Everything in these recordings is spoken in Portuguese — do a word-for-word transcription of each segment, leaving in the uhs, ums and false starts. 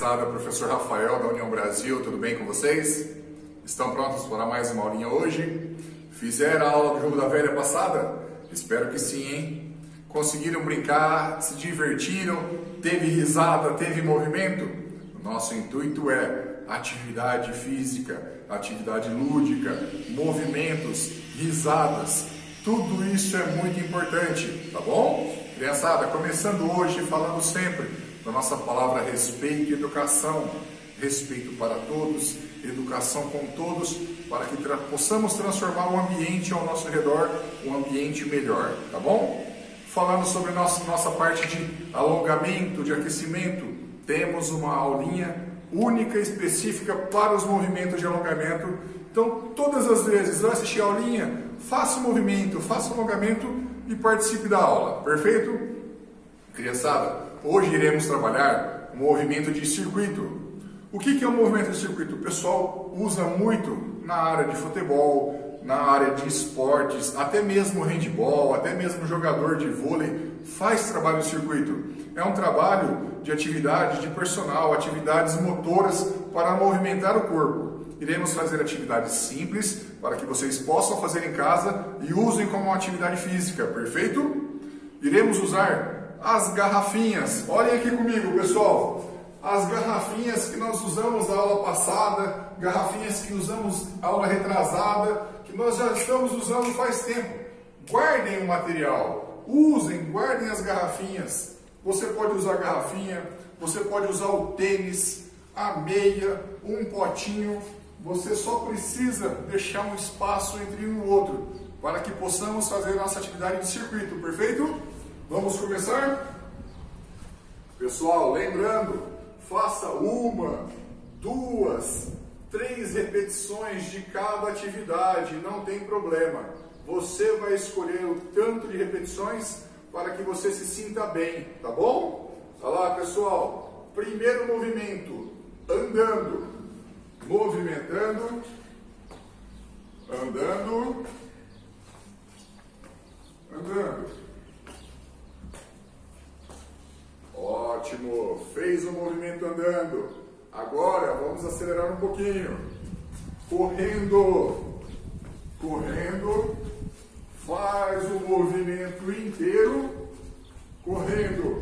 Criançada, professor Rafael da União Brasil, tudo bem com vocês? Estão prontos para mais uma aulinha hoje? Fizeram a aula do jogo da velha passada? Espero que sim, hein? Conseguiram brincar, se divertiram, teve risada, teve movimento? Nosso intuito é atividade física, atividade lúdica, movimentos, risadas, tudo isso é muito importante, tá bom? Criançada, começando hoje falando sempre da nossa palavra respeito e educação, respeito para todos, educação com todos, para que tra possamos transformar o ambiente ao nosso redor, um ambiente melhor, tá bom? Falando sobre nossa, nossa parte de alongamento, de aquecimento, temos uma aulinha única, específica para os movimentos de alongamento. Então, todas as vezes, vai assistir a aulinha, faça o movimento, faça o alongamento e participe da aula, perfeito? Criançada, hoje iremos trabalhar o movimento de circuito. O que é o movimento de circuito? O pessoal usa muito na área de futebol, na área de esportes, até mesmo handball, até mesmo jogador de vôlei faz trabalho de circuito. É um trabalho de atividade de personal, atividades motoras para movimentar o corpo. Iremos fazer atividades simples para que vocês possam fazer em casa e usem como uma atividade física, perfeito? Iremos usar as garrafinhas. Olhem aqui comigo, pessoal. As garrafinhas que nós usamos na aula passada, garrafinhas que usamos na aula retrasada, que nós já estamos usando faz tempo. Guardem o material, usem, guardem as garrafinhas. Você pode usar a garrafinha, você pode usar o tênis, a meia, um potinho. Você só precisa deixar um espaço entre um e o outro para que possamos fazer nossa atividade de circuito, perfeito? Vamos começar? Pessoal, lembrando, faça uma, duas, três repetições de cada atividade, não tem problema. Você vai escolher o tanto de repetições para que você se sinta bem, tá bom? Olha lá, pessoal, primeiro movimento, andando, movimentando, andando, andando. Ótimo, fez o movimento andando. Agora vamos acelerar um pouquinho. Correndo, correndo, faz o movimento inteiro, correndo.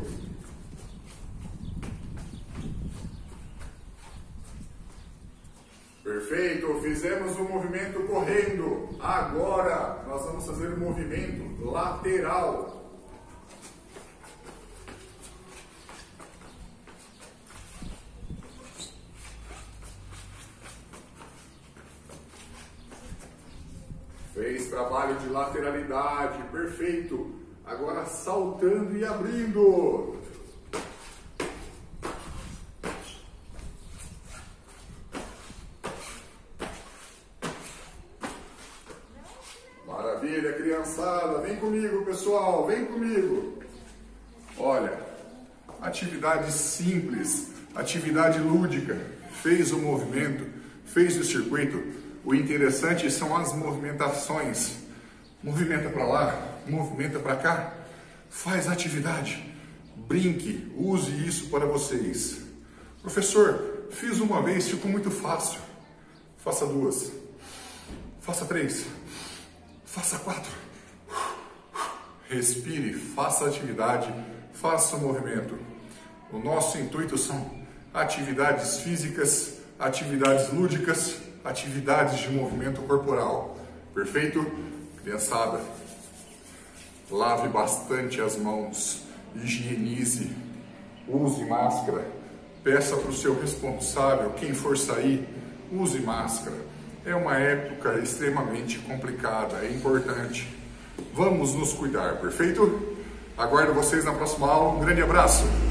Perfeito, fizemos o movimento correndo. Agora nós vamos fazer o movimento lateral. Fez trabalho de lateralidade, perfeito. Agora saltando e abrindo. Maravilha, criançada. Vem comigo, pessoal, vem comigo. Olha, atividade simples, atividade lúdica. Fez o movimento, fez o circuito. O interessante são as movimentações. Movimenta para lá, movimenta para cá. Faz atividade. Brinque, use isso para vocês. Professor, fiz uma vez, ficou muito fácil. Faça duas. Faça três. Faça quatro. Respire, faça atividade, faça o movimento. O nosso intuito são atividades físicas, atividades lúdicas, atividades de movimento corporal. Perfeito? Criançada, lave bastante as mãos, higienize, use máscara, peça para o seu responsável, quem for sair, use máscara. É uma época extremamente complicada, é importante. Vamos nos cuidar, perfeito? Aguardo vocês na próxima aula. Um grande abraço!